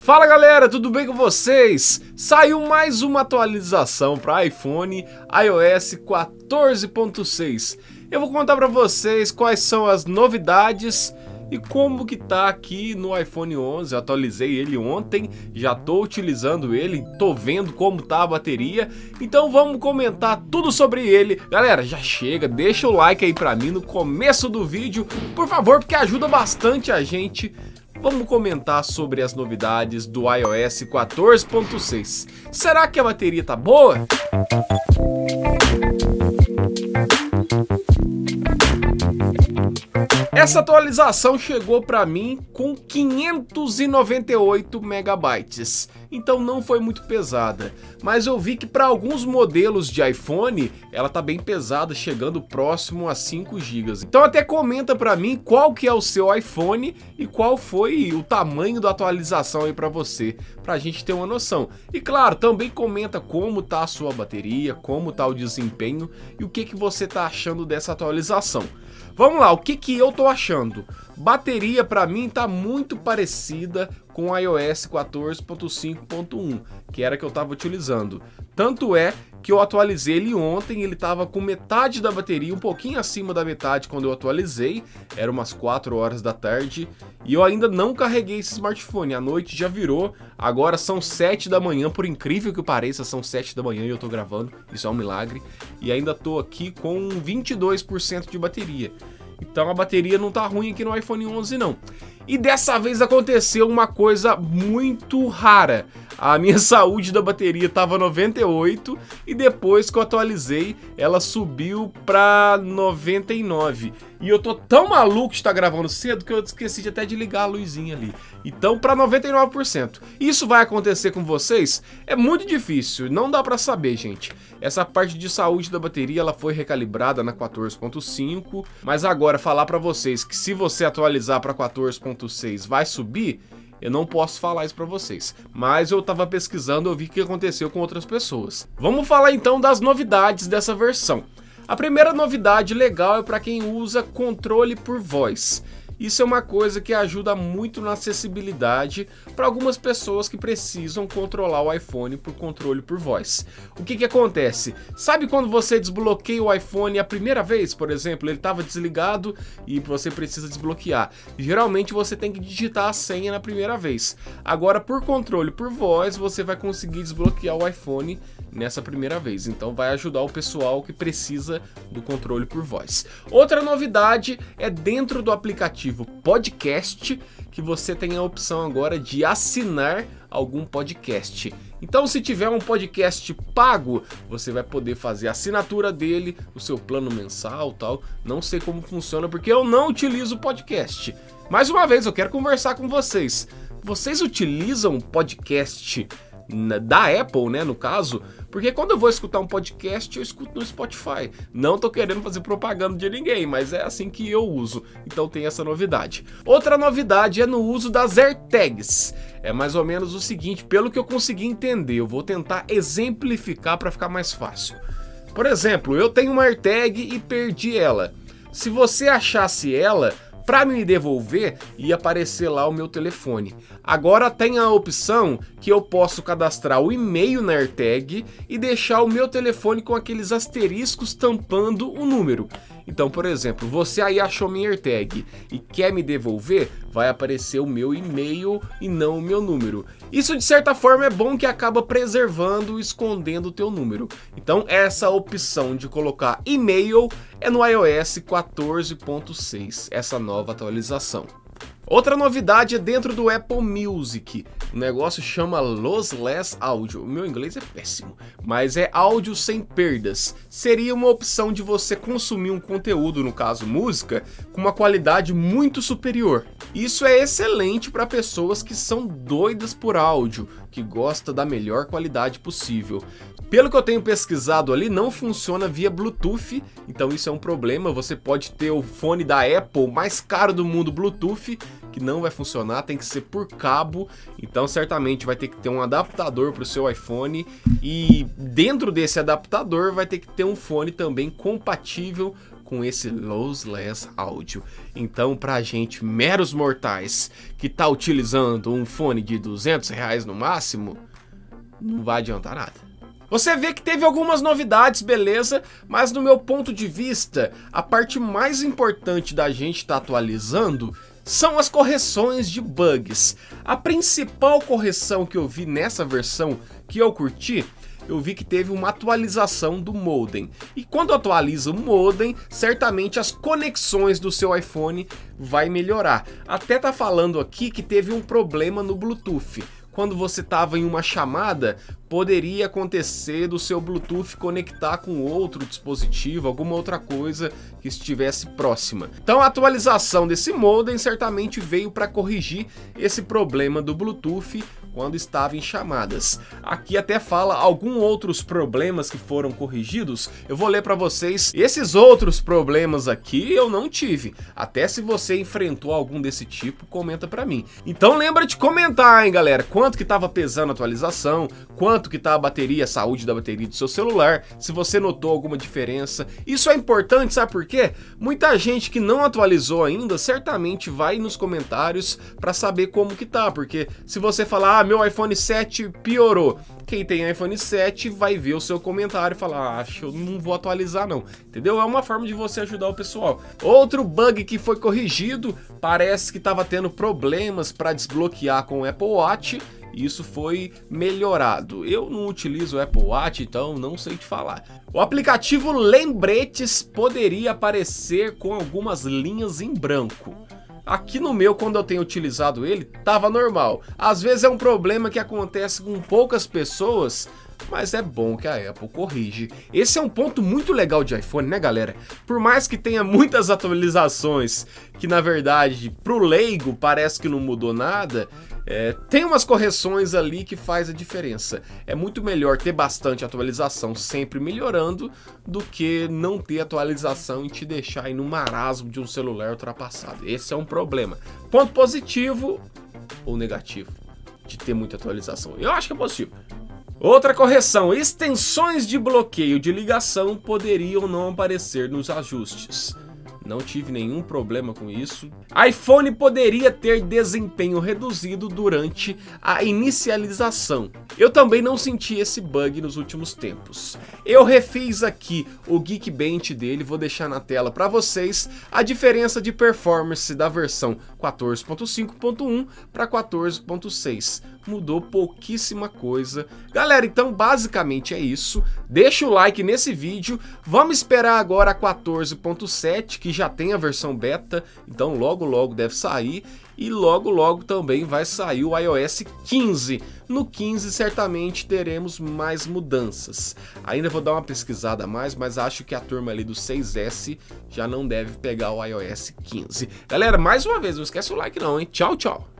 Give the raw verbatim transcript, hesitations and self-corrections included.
Fala galera, tudo bem com vocês? Saiu mais uma atualização para iPhone iOS quatorze ponto seis. Eu vou contar para vocês quais são as novidades e como que tá aqui no iPhone onze. Eu atualizei ele ontem, já tô utilizando ele, tô vendo como tá a bateria, então vamos comentar tudo sobre ele. Galera, já chega, deixa o like aí pra mim no começo do vídeo, por favor, porque ajuda bastante a gente. Vamos comentar sobre as novidades do iOS quatorze ponto seis. Será que a bateria tá boa? Essa atualização chegou para mim com quinhentos e noventa e oito megabytes, então não foi muito pesada, mas eu vi que para alguns modelos de iPhone ela tá bem pesada, chegando próximo a cinco gigas. Então até comenta para mim qual que é o seu iPhone e qual foi o tamanho da atualização aí para você, pra gente ter uma noção. E claro, também comenta como tá a sua bateria, como tá o desempenho e o que que você tá achando dessa atualização. Vamos lá, o que que eu tô achando? Bateria para mim tá muito parecida com o iOS quatorze ponto cinco ponto um, que era que eu tava utilizando. Tanto é que eu atualizei ele ontem, ele tava com metade da bateria, um pouquinho acima da metade quando eu atualizei, era umas quatro horas da tarde, e eu ainda não carreguei esse smartphone, a noite já virou, agora são sete da manhã, por incrível que pareça, são sete da manhã e eu tô gravando, isso é um milagre, e ainda tô aqui com vinte e dois por cento de bateria. Então a bateria não tá ruim aqui no iPhone onze não. E dessa vez aconteceu uma coisa muito rara. A minha saúde da bateria tava noventa e oito e depois que eu atualizei ela subiu pra noventa e nove. E eu tô tão maluco de estar gravando cedo que eu esqueci até de ligar a luzinha ali. Então pra noventa e nove por cento. Isso vai acontecer com vocês? É muito difícil, não dá pra saber, gente. Essa parte de saúde da bateria ela foi recalibrada na quatorze ponto cinco, mas agora falar pra vocês que se você atualizar pra quatorze ponto seis vai subir, eu não posso falar isso pra vocês, mas eu tava pesquisando, eu vi o que aconteceu com outras pessoas. Vamos falar então das novidades dessa versão. A primeira novidade legal é para quem usa controle por voz. Isso é uma coisa que ajuda muito na acessibilidade para algumas pessoas que precisam controlar o iPhone por controle por voz. O que que acontece? Sabe quando você desbloqueia o iPhone a primeira vez, por exemplo, ele estava desligado e você precisa desbloquear. Geralmente você tem que digitar a senha na primeira vez. Agora, por controle por voz, você vai conseguir desbloquear o iPhone nessa primeira vez. Então vai ajudar o pessoal que precisa do controle por voz. Outra novidade é dentro do aplicativo Podcast, que você tem a opção agora de assinar algum podcast. Então, se tiver um podcast pago, você vai poder fazer a assinatura dele, o seu plano mensal, tal. Não sei como funciona porque eu não utilizo podcast. Mais uma vez, eu quero conversar com vocês. Vocês utilizam podcast da Apple, né, no caso? Porque quando eu vou escutar um podcast, eu escuto no Spotify. Não tô querendo fazer propaganda de ninguém, mas é assim que eu uso. Então tem essa novidade. Outra novidade é no uso das AirTags. É mais ou menos o seguinte, pelo que eu consegui entender, eu vou tentar exemplificar para ficar mais fácil. Por exemplo, eu tenho uma AirTag e perdi ela. Se você achasse ela, para me devolver, ia aparecer lá o meu telefone. Agora tem a opção que eu posso cadastrar o e-mail na AirTag e deixar o meu telefone com aqueles asteriscos tampando o número. Então, por exemplo, você aí achou minha AirTag e quer me devolver, vai aparecer o meu e-mail e não o meu número. Isso de certa forma é bom que acaba preservando e escondendo o teu número. Então essa opção de colocar e-mail é no iOS quatorze ponto seis, essa nova atualização. Outra novidade é dentro do Apple Music. O negócio chama Lossless Audio. O meu inglês é péssimo, mas é áudio sem perdas. Seria uma opção de você consumir um conteúdo, no caso música, com uma qualidade muito superior. Isso é excelente para pessoas que são doidas por áudio, que gostam da melhor qualidade possível. Pelo que eu tenho pesquisado ali, não funciona via Bluetooth, então isso é um problema. Você pode ter o fone da Apple mais caro do mundo Bluetooth, que não vai funcionar, tem que ser por cabo, então certamente vai ter que ter um adaptador para o seu iPhone e dentro desse adaptador vai ter que ter um fone também compatível com esse lossless áudio. Então, pra gente, meros mortais, que tá utilizando um fone de duzentos reais no máximo, não vai adiantar nada. Você vê que teve algumas novidades, beleza, mas no meu ponto de vista, a parte mais importante da gente estar atualizando são as correções de bugs. A principal correção que eu vi nessa versão que eu curti, eu vi que teve uma atualização do modem. E quando atualiza o modem, certamente as conexões do seu iPhone vai melhorar. Até tá falando aqui que teve um problema no Bluetooth. Quando você estava em uma chamada, poderia acontecer do seu Bluetooth conectar com outro dispositivo, alguma outra coisa que estivesse próxima. Então a atualização desse modem certamente veio para corrigir esse problema do Bluetooth quando estava em chamadas. Aqui até fala alguns outros problemas que foram corrigidos. Eu vou ler para vocês. Esses outros problemas aqui eu não tive. Até se você enfrentou algum desse tipo, comenta para mim. Então lembra de comentar, hein, galera, quanto que estava pesando a atualização, quanto que tá a bateria, a saúde da bateria do seu celular, se você notou alguma diferença. Isso é importante, sabe por quê? Muita gente que não atualizou ainda, certamente vai nos comentários para saber como que tá, porque se você falar, ah, meu iPhone sete piorou, quem tem iPhone sete vai ver o seu comentário e falar, ah, acho que eu não vou atualizar não, entendeu? É uma forma de você ajudar o pessoal. Outro bug que foi corrigido, parece que estava tendo problemas para desbloquear com o Apple Watch, isso foi melhorado. Eu não utilizo o Apple Watch, então não sei te falar. O aplicativo Lembretes poderia aparecer com algumas linhas em branco. Aqui no meu, quando eu tenho utilizado ele, tava normal. Às vezes é um problema que acontece com poucas pessoas, mas é bom que a Apple corrige. Esse é um ponto muito legal de iPhone, né, galera? Por mais que tenha muitas atualizações, que na verdade, pro leigo, parece que não mudou nada, é, tem umas correções ali que faz a diferença. É muito melhor ter bastante atualização sempre melhorando do que não ter atualização e te deixar aí no marasmo de um celular ultrapassado. Esse é um problema. Ponto positivo ou negativo de ter muita atualização? Eu acho que é positivo. Outra correção, extensões de bloqueio de ligação poderiam não aparecer nos ajustes. Não tive nenhum problema com isso. iPhone poderia ter desempenho reduzido durante a inicialização. Eu também não senti esse bug nos últimos tempos. Eu refiz aqui o Geekbench dele, vou deixar na tela para vocês a diferença de performance da versão quatorze ponto cinco ponto um para quatorze ponto seis. Mudou pouquíssima coisa. Galera, então basicamente é isso. Deixa o like nesse vídeo. Vamos esperar agora a quatorze ponto sete, que já tem a versão beta, então logo logo deve sair. E logo logo também vai sair o iOS quinze. No quinze certamente teremos mais mudanças. Ainda vou dar uma pesquisada a mais, mas acho que a turma ali do seis S já não deve pegar o iOS quinze. Galera, mais uma vez, não esquece o like não, hein? Tchau, tchau!